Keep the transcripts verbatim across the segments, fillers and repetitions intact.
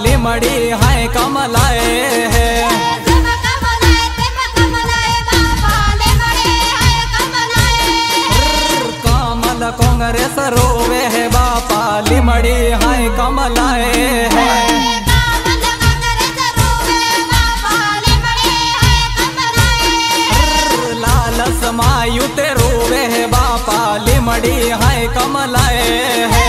लिमड़ी है कमलाए है। कमल कांग्रेस रोवे है बापा लिमड़ी है कमलाए है। लालस मायू ते रोवे है बापा लिमड़ी है कमलाए है।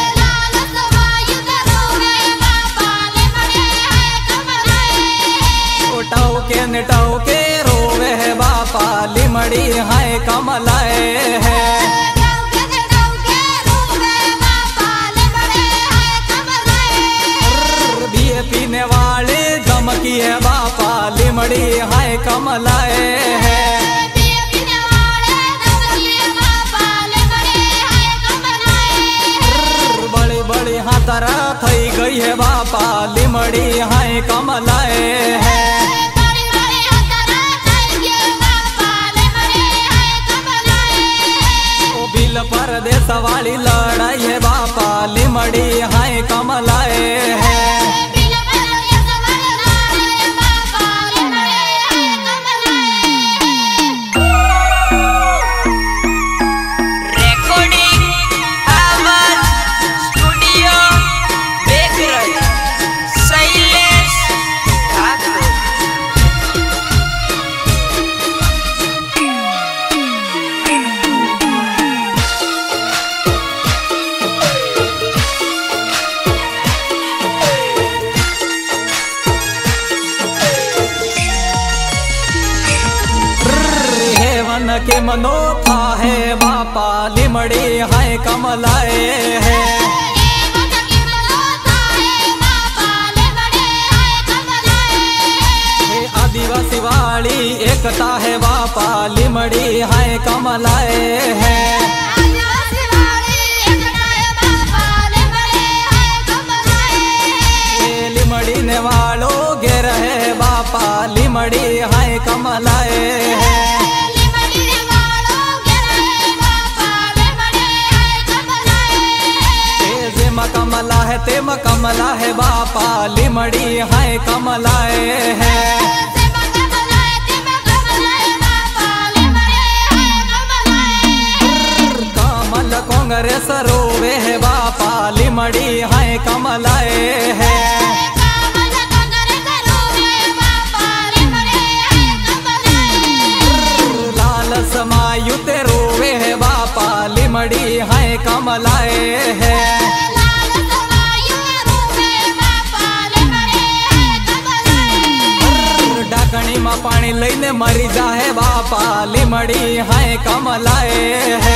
टाउके ने टाउके रोवे है बापा लिमड़ी है कमलाए है। बीए पीने वाले धमकी है बापा लिमड़ी है कमलाए है। बड़ी बड़ी हाथरा थई गई है बापा लिमड़ी है कमलाए है। बिल परदेस वाली लड़ाई है बापा लिमड़ी है कमलाए है। के मनोफा है बापा लिमड़ी है कमलाए है। आदिवासी वाली एकता है बापा लिमड़ी है कमलाए है। लिमड़ी ने वालों घेर है बापा लिमड़ी है कमलाए है। कमला है तेम कमला है बापा लिमड़ी है कमलाए है। कमल कांग्रेस रोवे है बापा लिमड़ी है कमलाए है। लालस मायू ते रोवे है बापा लिमड़ी है कमलाए है। डाकणी में पानी लईने मरी जाए बापा लिमड़ी है कमलाए है।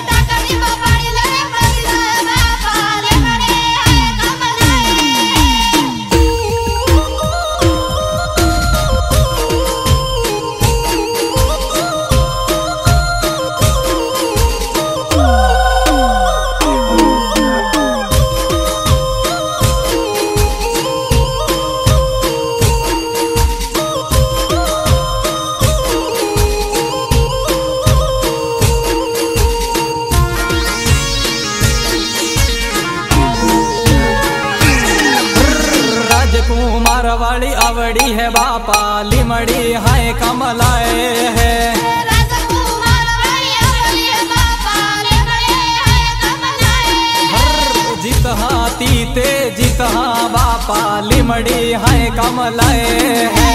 कुमार वाली आवड़ी है बापा लिमड़ी है कमलाए है। जीत हाथी ते जीत हाँ बापा लिमड़ी है कमलाए है।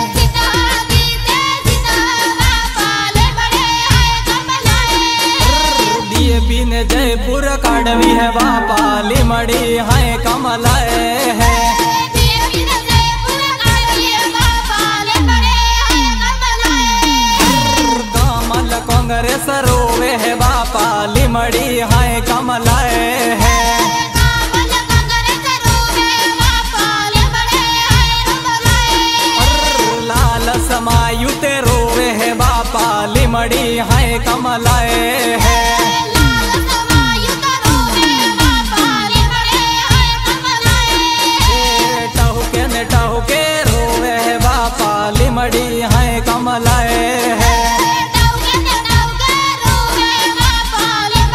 डीएपी ने जयपुर काढ़वी है बापा लिमड़ी है कमलाए है। कांग्रेस रोवे है बापा लिमड़ी है कमलाए है। लालस मायू ते रोवे है बापा लिमड़ी है कमलाए है। टहुके ने टहुके रोवे है बापा लिमड़ी है कमलाए है।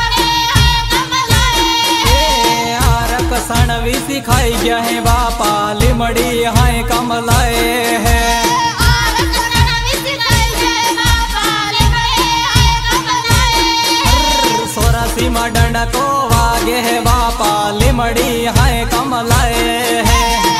सणवी सिखाई गया है बापा को वागे है बापा लिमड़ी है कमलाए है।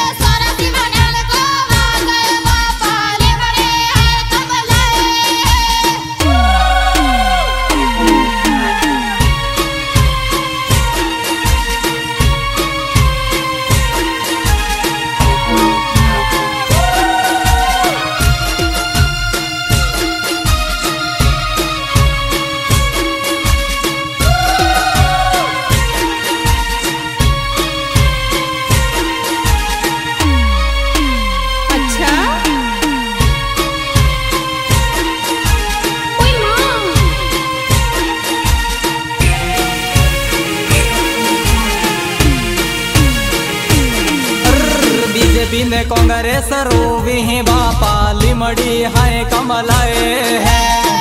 बीने कांग्रेस रोवी है बापा लिमड़ी है कमलाए है।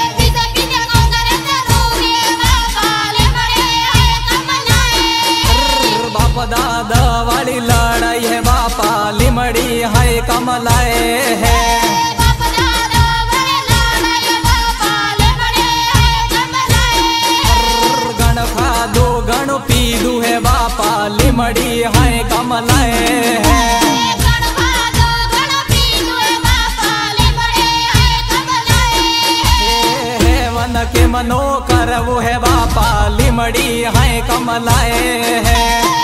बाप दादा वाली लड़ाई है बापा लिमड़ी है कमलाए है। गण खादो गण पीदू है बापा लिमड़ी है कमलाए है। के मनो कर वो है बापा लिमड़ी है कमलाए है।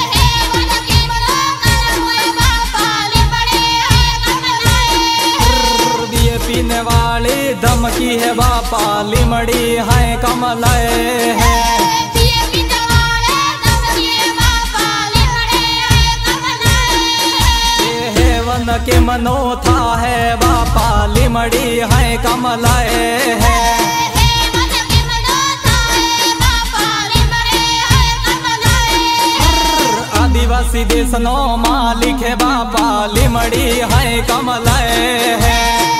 दिए पीने वाली धमकी है बापा लिमड़ी है कमलाए है। वन के मनो था है बापा लिमड़ी है कमलाए है। आदिवासी देश नो मालिक है बापा लिमड़ी है कमलाए है।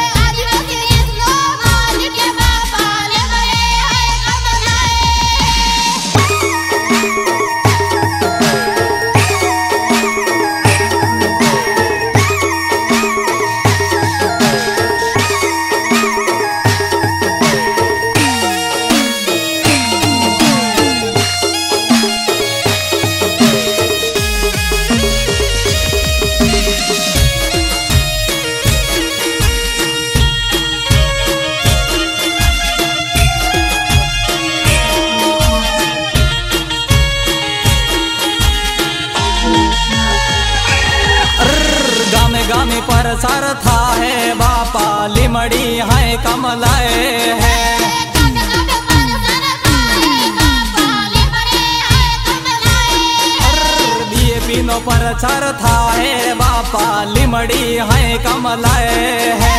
गामे पर सर था है बापा लिमड़ी है कमलाए है। दिए पीनो पर सर था है बापा लिमड़ी है कमलाए है।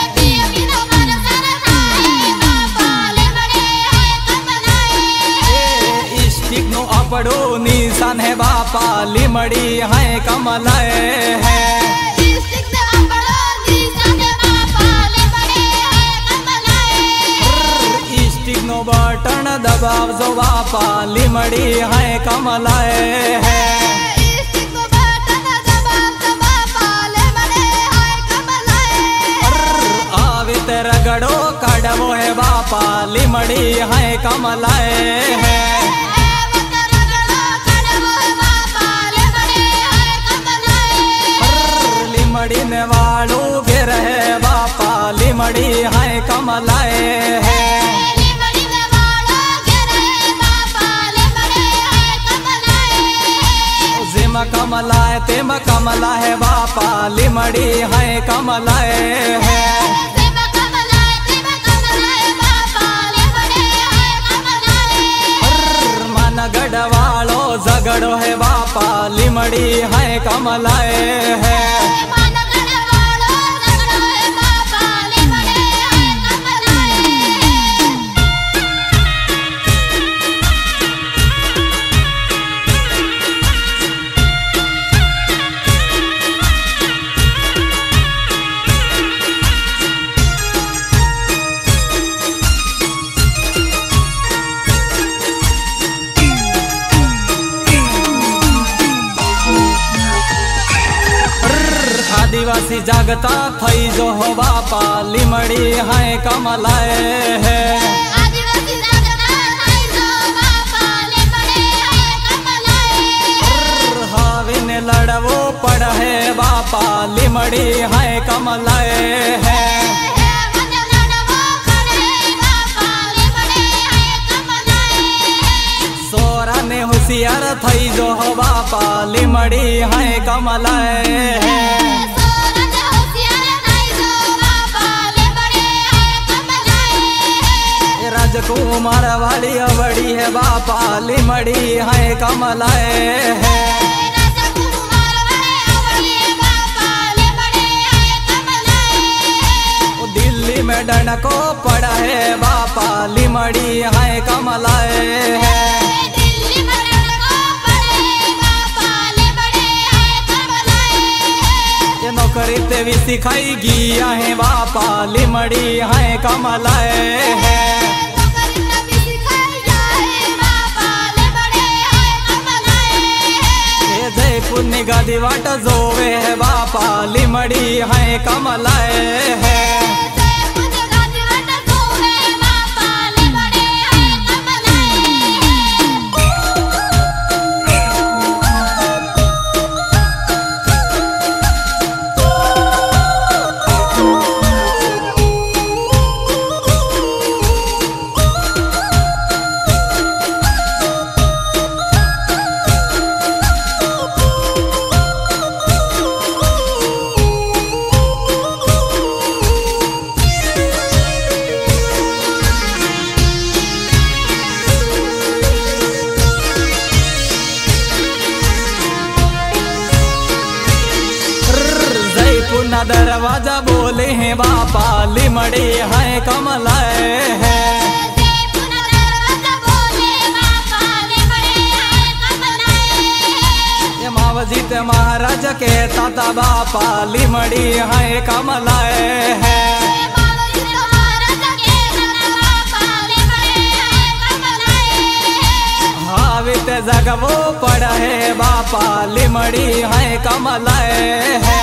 स्टिक नो अपड़ो निशान है बापा लिमड़ी है कमलाए है। बटन दबाव जो बापा लिमड़ी है कमलाए है। आवित रगड़ो कड़वो है बापा लिमड़ी है कमलाए है। लिमड़ी ने वालू गिर है बापा लिमड़ी है कमलाए है। कमलाए तेम कमला है बापा लिमड़ी है कमलाए है। मन गढ़वालो झगड़ो है बापा लिमड़ी है कमलाए है। आदिवासी जागता थई जो हो बापा लिमड़ी है कमलाए है। ने लड़वो पड़ है बापा लिमड़ी है कमलाए है। सोरा ने होशियार थई जो हो बापा लिमड़ी है कमलाए है। राजकुमार वाली बड़ी है बापा लिमड़ी है कमलाए है। दिल्ली में डंडको पड़ा है बापा लिमड़ी है कमलाए है। नौकरी ते भी सिखाई गया है बापा लिमड़ी है कमलाए है। जयपुर निगादी वाट जोवे है बापा लिमड़ी है कमलाए है। दरवाजा बोले हैं बापा लिमड़ी है कमलाए है। मावजीत महाराज के ताता बापा लिमड़ी है कमलाए है। हावित जगवो पड़ा है बापा लिमड़ी है कमलाए है।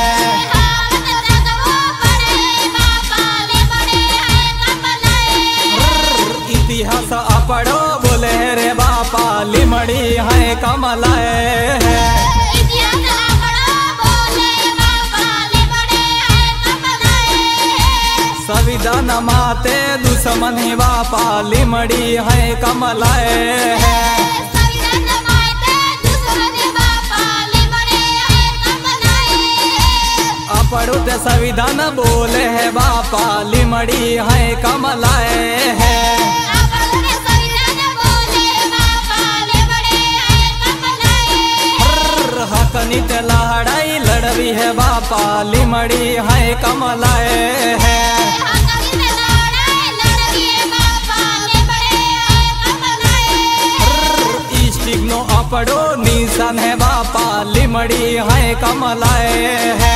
इतिहास अपड़ो बोले रे बापा लिमड़ी है कमलाए है। संविधान माते दुश्मन ही बापा लिमड़ी है कमलाए है। अपड़ो ते संविधान बोले है बापा लिमड़ी है कमलाए है। हकनीत लड़ाई लड़वी है बापा लिमड़ी है कमलाए है। इष्टिग्नो अपड़ो निशान है बापा लिमड़ी है कमलाए है।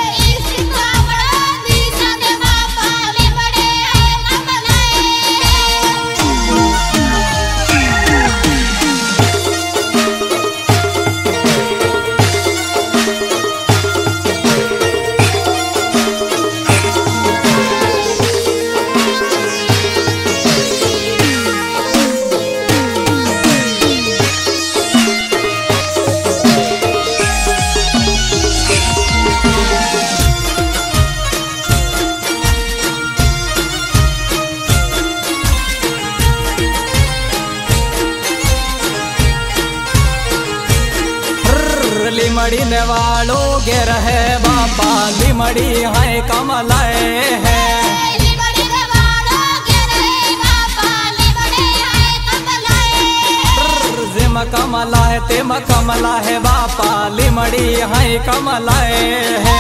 लिमड़ी ने वालो गे रहे बापा लिमड़ी है कमलाए है। जिम कमला है तिम कमला है बापा लिमड़ी है कमलाए है।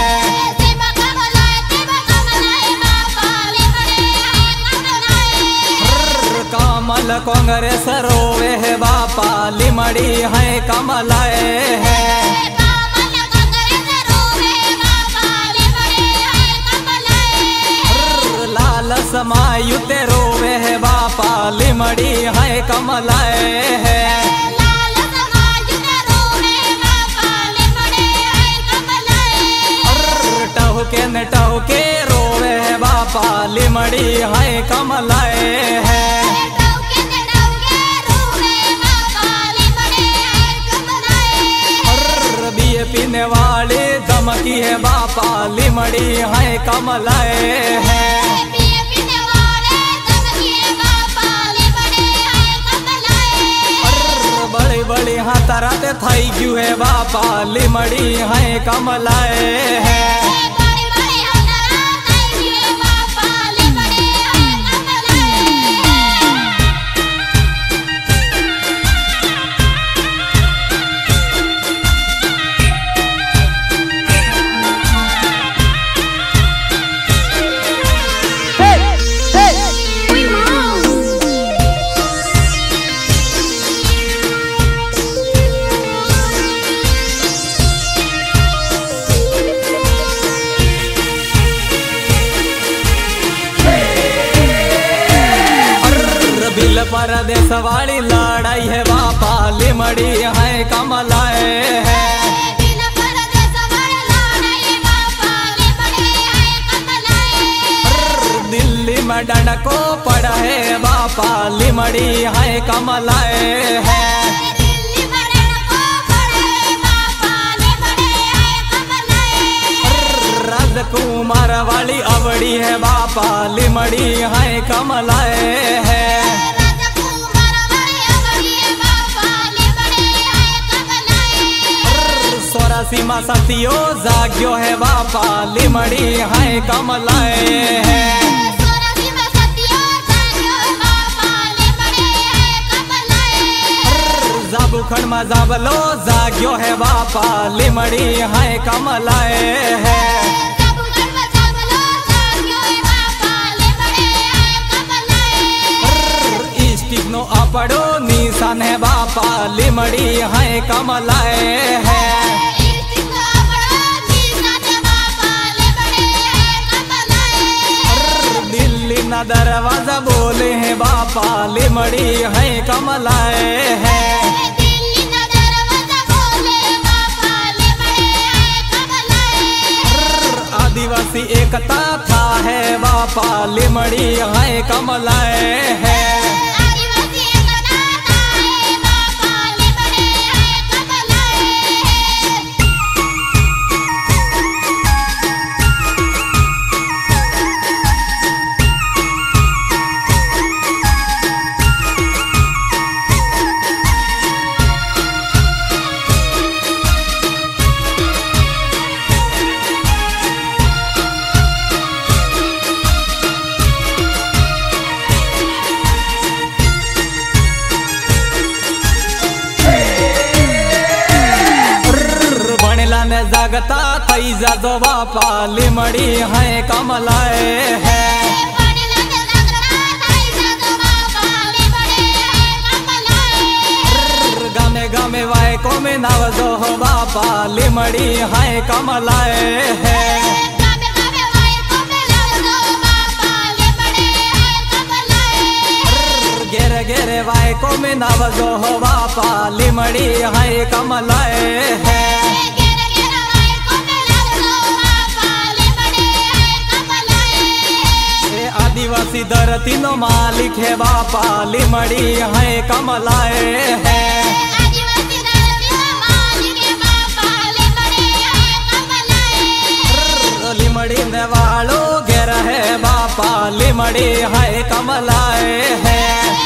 कमल कांग्रेस रोवे है बापा लिमड़ी है कमलाए है। समायुते रोवे है बापा लिमड़ी है कमलाए है। टहुके न टहुके रोवे है बापा लिमड़ी है कमलाए है। बीएपी लिमड़ी है बापा लिमड़ी है कमलाए है। बड़ी बड़ी हाथ रात थाई क्यों है बापा लिमड़ी है कमलाए है। परदेश वाली लड़ाई है बापा लिमड़ी है कमलाए है। दिल्ली में डंडको पड़ा है बापा लिमड़ी है कमलाए है। राजकुमार वाली अवड़ी है बापा लिमड़ी है कमलाए है। सीमा सतियो जाग्यो है बापा लिमड़ी है कमलाए है। जाबू खंड में जाबलो जाग्यो है बापा लिमड़ी है कमलाए है। स्टिक नो अपड़ो निशान है बापा लिमड़ी है कमलाए है। ना दरवाजा बोले हैं बापा लिमड़ी है कमलाए है। आदिवासी एकता था है बापा लिमड़ी है कमलाए है। जगता थई जाजो बापा लिमड़ी है कमलाए है। गामे गामे वायको में नवजो हो बापा लिमड़ी है कमलाए है। गेरे गेरे वायको में नवजो हो बापा लिमड़ी है कमलाए है। आदिवासी धरती नो मालिक है बापा लिमड़ी है कमलाए है। लिमड़ी ने वालो घेरा है बापा लिमड़ी है कमलाए है।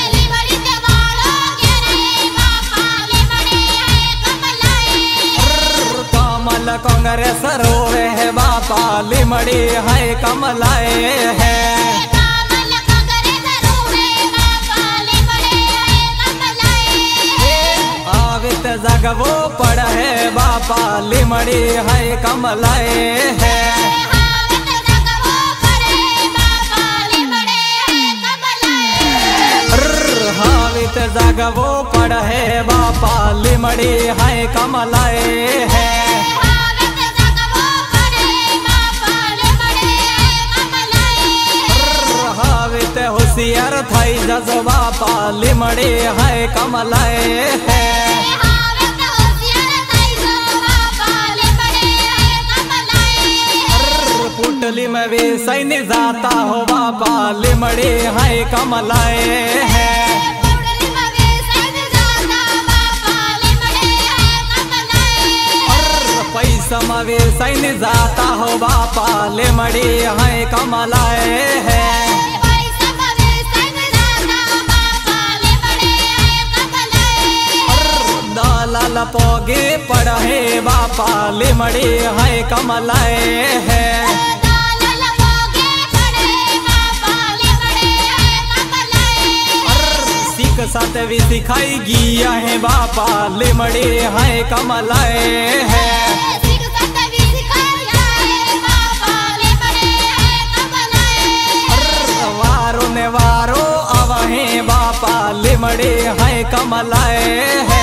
कमल कांग्रेस रोवे है बापा लिमड़ी है कमलाए है। जगवो पड़ा है बापा लिमड़ी है कमलाए है। हावित जगवो पड़ा है बापा लिमड़ी है कमलाए है। हावित होशियार थाई जजो बापा लिमड़ी है कमलाए है। पुटली में वे सैन्य जाता हो बापा लिमड़ी है कमलाए है। पैसा समावे सैन जाता हो बापा लिमड़ी है कमलाए है। दालाल पोगे पढ़े बापा लिमड़ी है कमलाए है। सीख सातवी सिखाई गिया है बापा लिमड़ी है कमलाए है। वारो ने वारो अवहे बापा लिमड़ी है कमलाए है।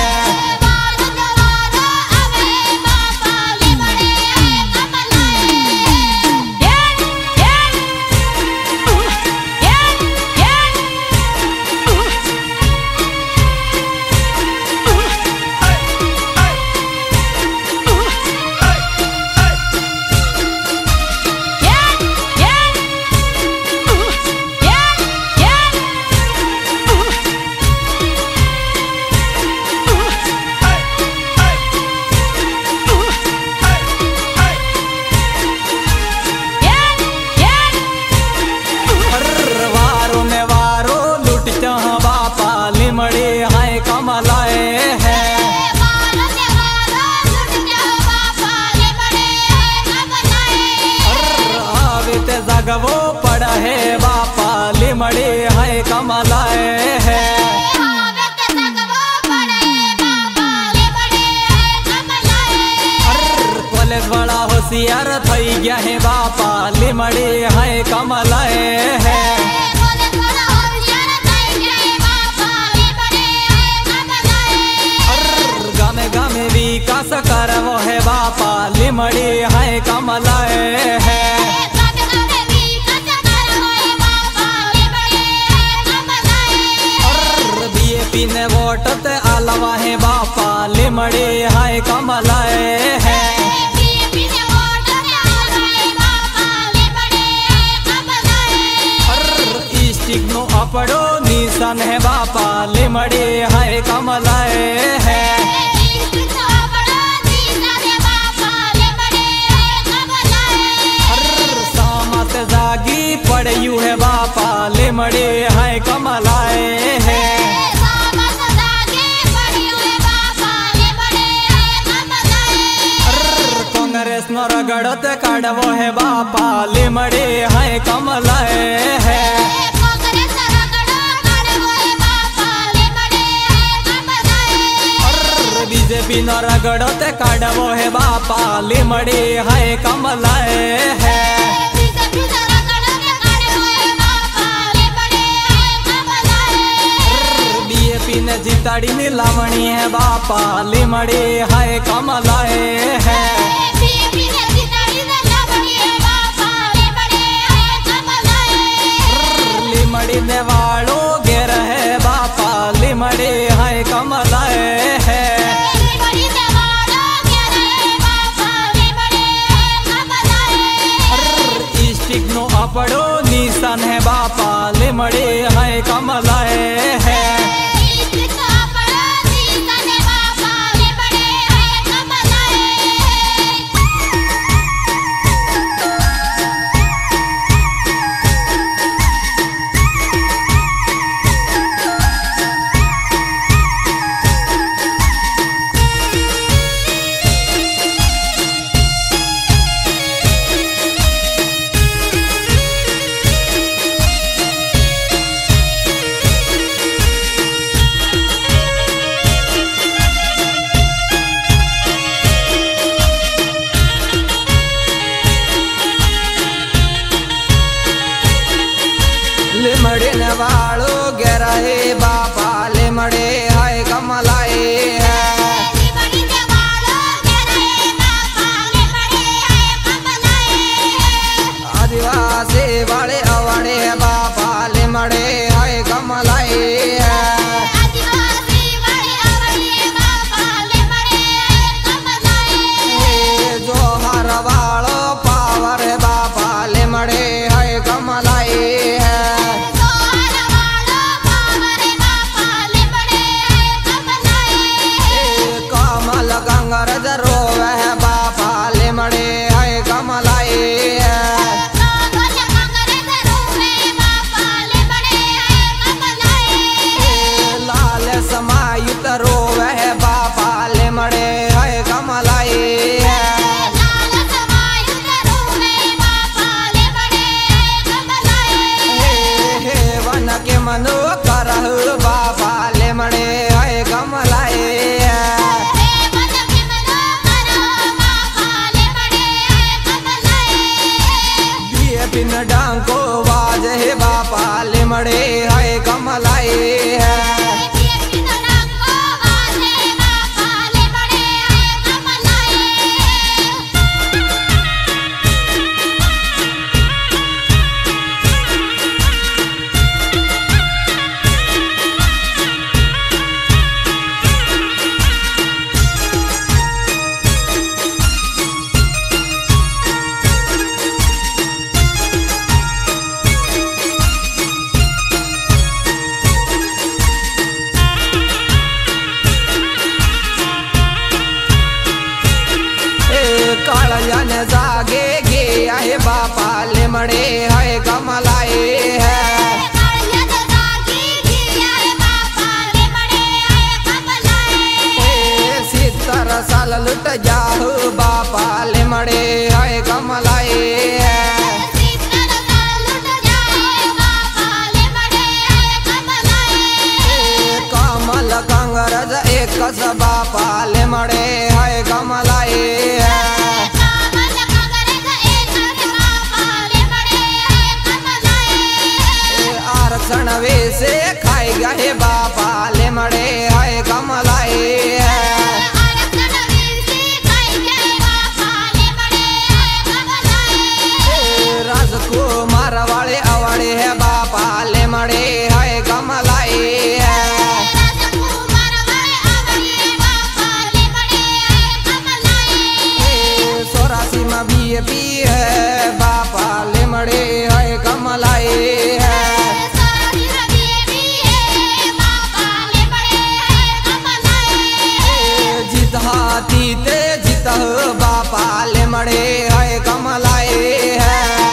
जगवो पड़ा है बापा लिमड़ी है कमलाए है। कॉलेज बड़ा होशियार थई गया है बापा लिमड़ी है कमलाए है। गामे गामे विकास करवो है बापा लिमड़ी है कमलाए है। ने वोट ते आलवा है बापा लिमड़ी है कमलाए है। स्टिक नो अपड़ो निशान है बापा लिमड़ी है कमलाए है। सामत जागी पड़यू है बापा लिमड़ी है कमलाए है। रगड़त काढ़वो है बापा लिमड़ी है कमलाए है। बीजेपी न रगड़त काढ़वो है बापा लिमड़ी है कमलाए है। बीजेपी ने जिताड़ी नीलावणी है बापा लिमड़ी है कमलाए है। लिमड़ी ने वालो गेर है बापा लिमड़ी है कमलाए है। स्टिक नो अपड़ो निशान है बापा लिमड़ी है कमलाए है। पिन डांको वाज है बापा लिमड़े है कमलाए है। जागे गे आहे बापा लिमड़े है कमलाए है। सितर साल लुट जाहू बापा लिमड़े है कमलाए है। कमल कंगरज एक बापा लिमड़े है कमलाए है। सणवे से खाई गए बापा लिमड़े है कमलाए है। राजकुमार वाले अवाड़े है बापा लिमड़े है कमलाए है। सोरासी में भी पी है बापा लिमड़े है कमलाए है। हाथी ते जीता बापा लिमड़े है कमलाए है।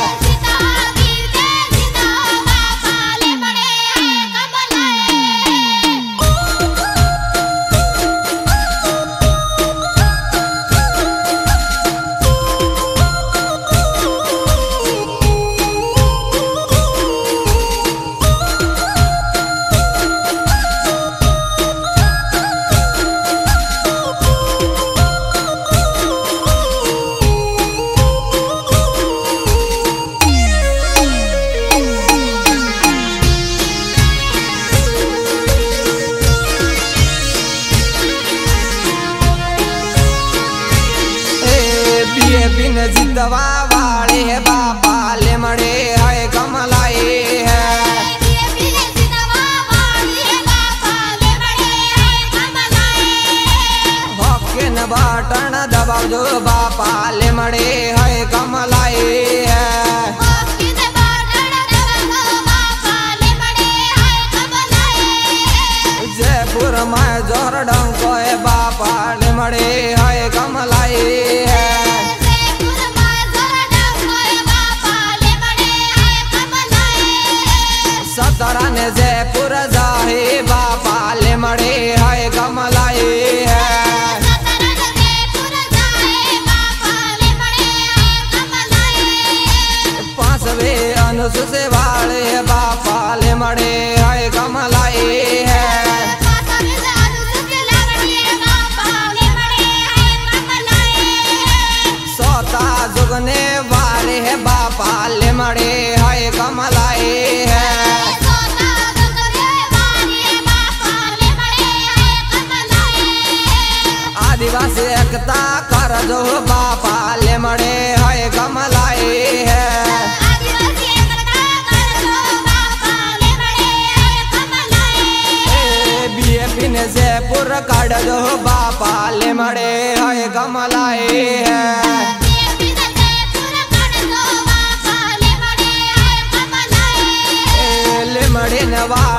बिन जितवा वाले है बापा लिमड़े है कमलाए है। हके न बाटन दबाव जो बापा लिमड़े है कमलाए है। जयपुर में जोर डंको है बापा लिमड़े है कमलाए है। सतरा ने जयपुर जाहे बापा लिमड़े है कमलाए है। पांचवे अनुस से वाले बापा लिमड़े है कमलाए है। सोता जुगने वाले है बापा लिमड़े है कमलाए है। आदिवासी एकता कर जो बापा लिमड़े है कमलाए है। बीएपी ने जयपुर काट जो बापा लिमड़े है कमलाए है। लिमड़े नवा